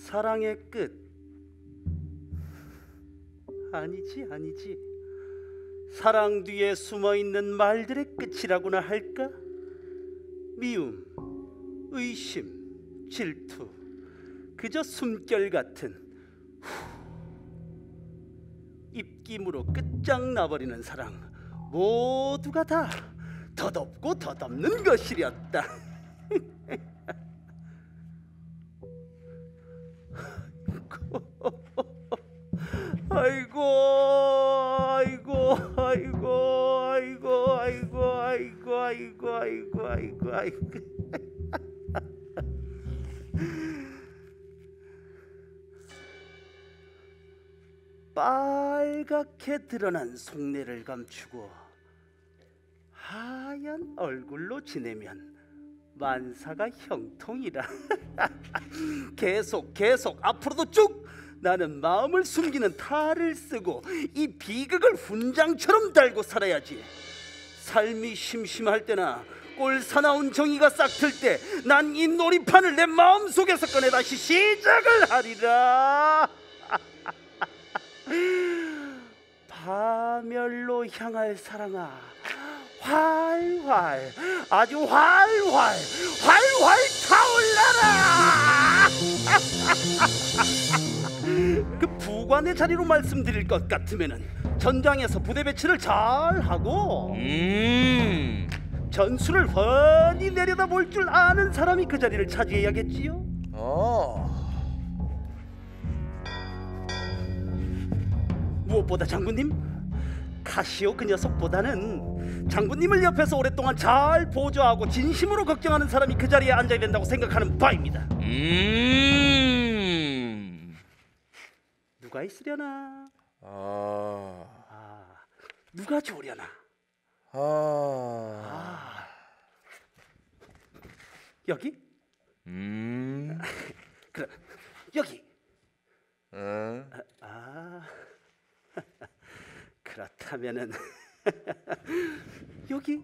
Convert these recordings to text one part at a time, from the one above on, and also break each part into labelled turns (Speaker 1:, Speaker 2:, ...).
Speaker 1: 사랑의 끝. 아니지. 사랑 뒤에 숨어있는 말들의 끝이라고나 할까? 미움, 의심, 질투, 그저 숨결 같은 입김으로 끝장나버리는 사랑, 모두가 다 덧없고 덧없는 것이렸다. 아이고. 빨갛게 드러난 속내를 감추고 하얀 얼굴로 지내면 만사가 형통이라. 계속 앞으로도 쭉 나는 마음을 숨기는 탈을 쓰고 이 비극을 훈장처럼 달고 살아야지. 삶이 심심할 때나 꼴 사나운 정의가 싹틀 때 난 이 놀이판을 내 마음속에서 꺼내 다시 시작을 하리라. 파멸로 향할 사랑아, 활활, 아주 활활 타올라라. 그 부관의 자리로 말씀드릴 것 같으면은 전장에서 부대 배치를 잘 하고 전술을 훤히 내려다볼 줄 아는 사람이 그 자리를 차지해야겠지요. 무엇보다 장군님, 카시오 그 녀석보다는 장군님을 옆에서 오랫동안 잘 보조하고 진심으로 걱정하는 사람이 그 자리에 앉아야 된다고 생각하는 바입니다. 누가 있으려나? 누가 좋으려나? 여기? 그럼 여기. 그렇다면은 여기.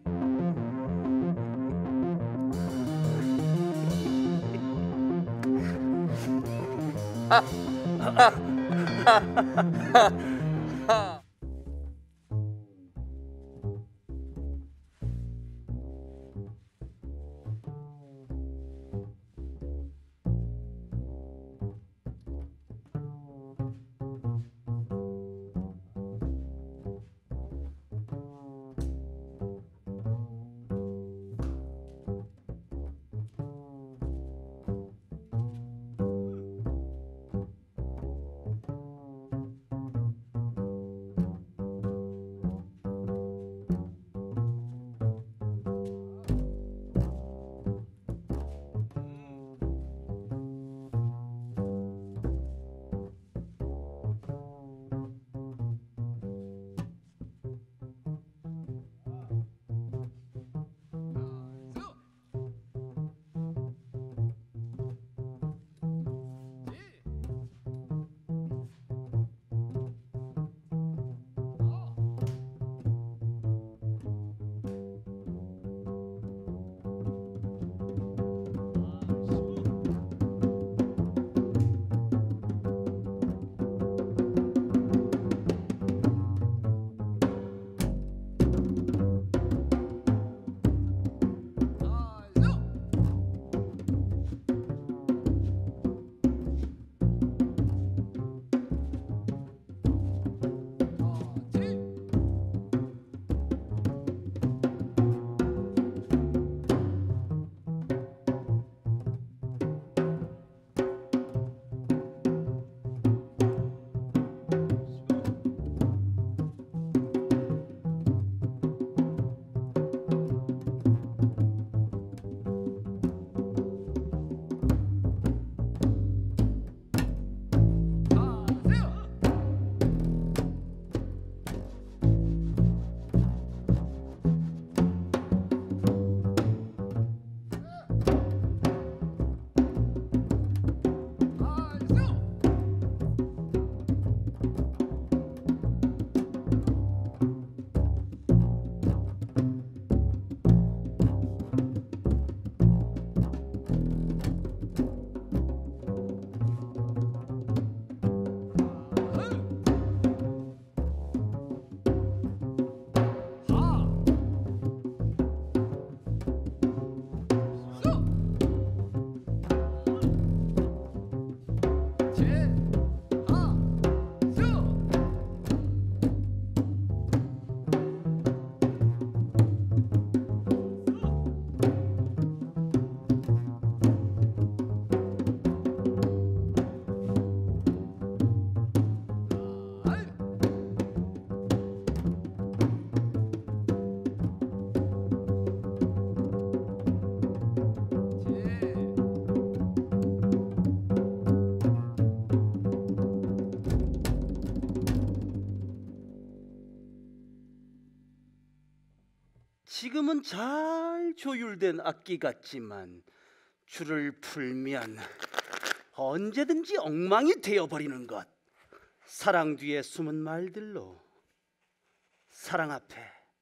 Speaker 1: 지금은 잘 조율된 악기 같지만 줄을 풀면 언제든지 엉망이 되어버리는 것. 사랑 뒤에 숨은 말들로 사랑 앞에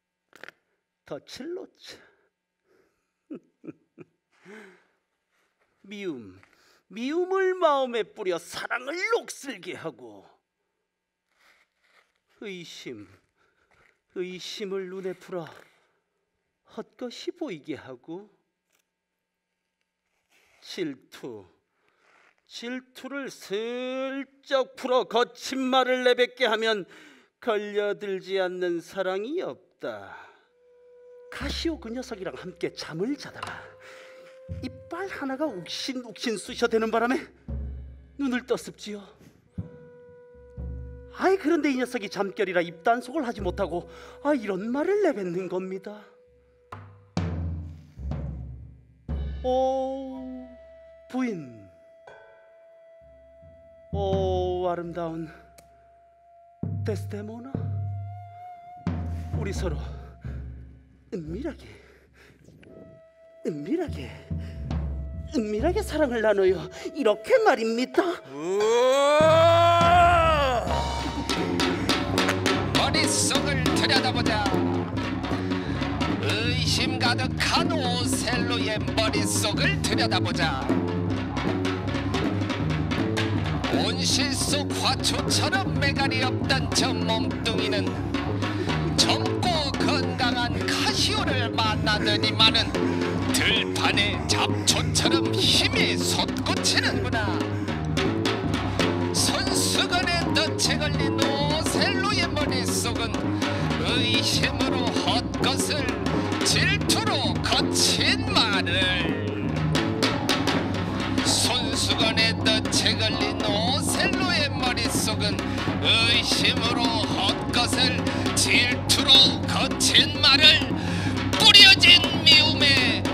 Speaker 1: 덫을 놓자. 미움을 마음에 뿌려 사랑을 녹슬게 하고, 의심을 눈에 풀어 헛것이 보이게 하고, 질투를 슬쩍 풀어 거친 말을 내뱉게 하면 걸려들지 않는 사랑이 없다. 가시오 그 녀석이랑 함께 잠을 자다가 이빨 하나가 욱신욱신 쑤셔대는 바람에 눈을 떴습지요. 그런데 이 녀석이 잠결이라 입단속을 하지 못하고 이런 말을 내뱉는 겁니다. 오 부인, 오 아름다운 데스데모나, 우리 서로 은밀하게 사랑을 나눠요. 이렇게 말입니다.
Speaker 2: 머릿속을 들여다보자. 의심 가득한 오셀로의 머릿속을 들여다보자. 온실 속 화초처럼 매갈이 없던 저 몸뚱이는 젊고 건강한 카시오를 만나더니만은 들판의 잡초처럼 힘이 솟구치는구나. 손수건에 덫에 걸린 오셀로의 머릿속은 의심으로 헛것을, 질투로 거친 말을. 손수건에 덫에 걸린 오셀로의 머릿속은 의심으로 헛것을, 질투로 거친 말을, 뿌려진 미움에